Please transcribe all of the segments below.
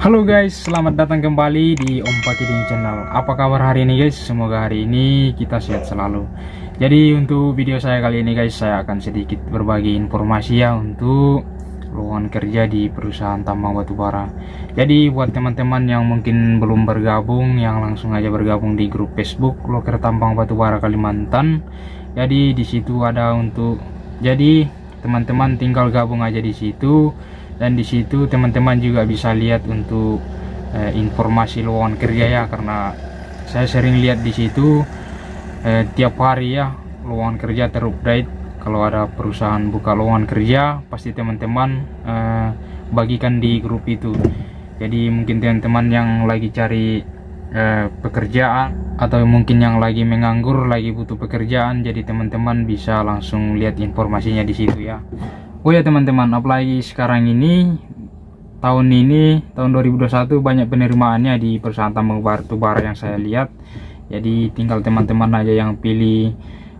Halo guys, selamat datang kembali di Om Pakiding Channel. Apa kabar hari ini guys? Semoga hari ini kita sehat selalu. Jadi untuk video saya kali ini guys, saya akan sedikit berbagi informasi ya untuk lowongan kerja di perusahaan tambang batubara. Jadi buat teman-teman yang mungkin belum bergabung, yang langsung aja bergabung di grup Facebook Loker Tambang Batubara Kalimantan. Jadi di situ ada jadi teman-teman tinggal gabung aja di situ. Dan di situ teman-teman juga bisa lihat untuk informasi lowongan kerja ya, karena saya sering lihat di situ tiap hari ya lowongan kerja terupdate. Kalau ada perusahaan buka lowongan kerja, pasti teman-teman bagikan di grup itu. Jadi mungkin teman-teman yang lagi cari pekerjaan atau mungkin yang lagi menganggur, lagi butuh pekerjaan, jadi teman-teman bisa langsung lihat informasinya di situ ya. Oh ya teman-teman, apalagi sekarang ini tahun 2021 banyak penerimaannya di perusahaan tambang batubara yang saya lihat. Jadi tinggal teman-teman aja yang pilih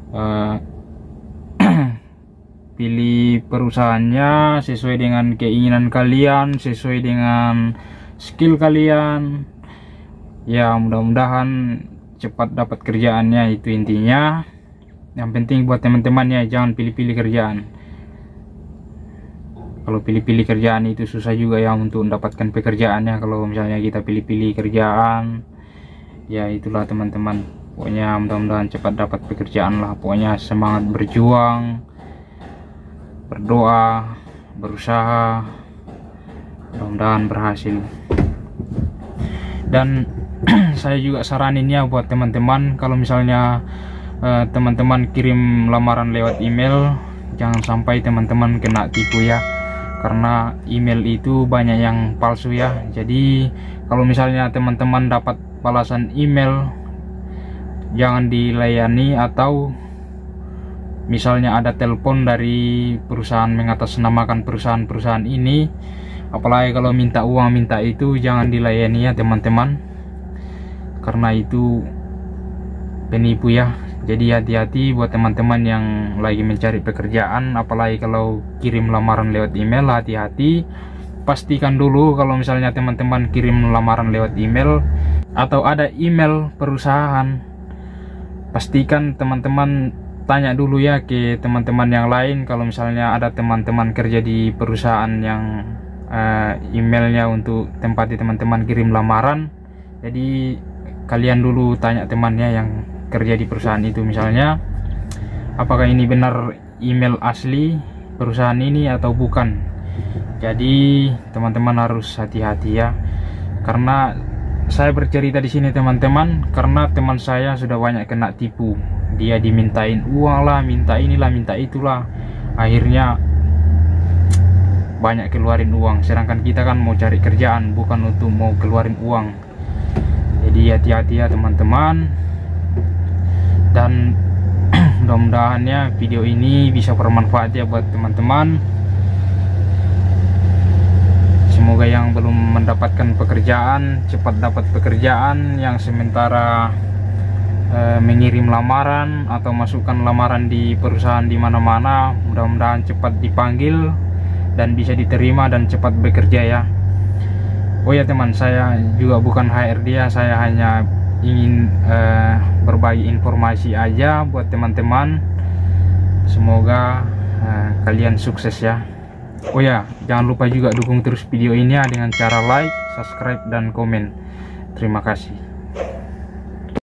pilih perusahaannya sesuai dengan keinginan kalian, sesuai dengan skill kalian. Ya mudah-mudahan cepat dapat kerjaannya, itu intinya. Yang penting buat teman-teman ya, jangan pilih-pilih kerjaan. Kalau pilih-pilih kerjaan itu susah juga ya untuk mendapatkan pekerjaannya. Kalau misalnya kita pilih-pilih kerjaan, ya itulah teman-teman. Pokoknya mudah-mudahan cepat dapat pekerjaan lah. Pokoknya semangat berjuang, berdoa, berusaha, mudah-mudahan berhasil. Dan saya juga saranin ya buat teman-teman, kalau misalnya teman-teman kirim lamaran lewat email, jangan sampai teman-teman kena tipu ya. Karena email itu banyak yang palsu ya. Jadi kalau misalnya teman-teman dapat balasan email, jangan dilayani. Atau misalnya ada telepon dari perusahaan mengatasnamakan perusahaan ini, apalagi kalau minta uang, minta itu, jangan dilayani ya teman-teman, karena itu penipu ya. Jadi hati-hati buat teman-teman yang lagi mencari pekerjaan, apalagi kalau kirim lamaran lewat email, hati-hati. Pastikan dulu kalau misalnya teman-teman kirim lamaran lewat email atau ada email perusahaan, pastikan teman-teman tanya dulu ya ke teman-teman yang lain. Kalau misalnya ada teman-teman kerja di perusahaan yang emailnya untuk tempati teman-teman kirim lamaran, jadi kalian dulu tanya temannya yang kerja di perusahaan itu, misalnya apakah ini benar email asli perusahaan ini atau bukan. Jadi teman-teman harus hati-hati ya, karena saya bercerita di sini teman-teman, karena teman saya sudah banyak kena tipu. Dia dimintain uang lah, minta inilah, minta itulah, akhirnya banyak keluarin uang. Sedangkan kita kan mau cari kerjaan, bukan untuk mau keluarin uang. Jadi hati-hati ya teman-teman. Dan mudah-mudahan ya video ini bisa bermanfaat ya buat teman-teman. Semoga yang belum mendapatkan pekerjaan cepat dapat pekerjaan, yang sementara mengirim lamaran atau masukkan lamaran di perusahaan di mana-mana, mudah-mudahan cepat dipanggil dan bisa diterima dan cepat bekerja ya. Oh ya teman, saya juga bukan HRD ya, saya hanya ingin berbagi informasi aja buat teman-teman. Semoga kalian sukses ya. Oh ya, jangan lupa juga dukung terus video ini ya dengan cara like, subscribe, dan komen. Terima kasih.